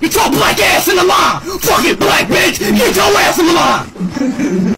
Get your black ass in the line! Fucking black bitch! Get your ass in the line!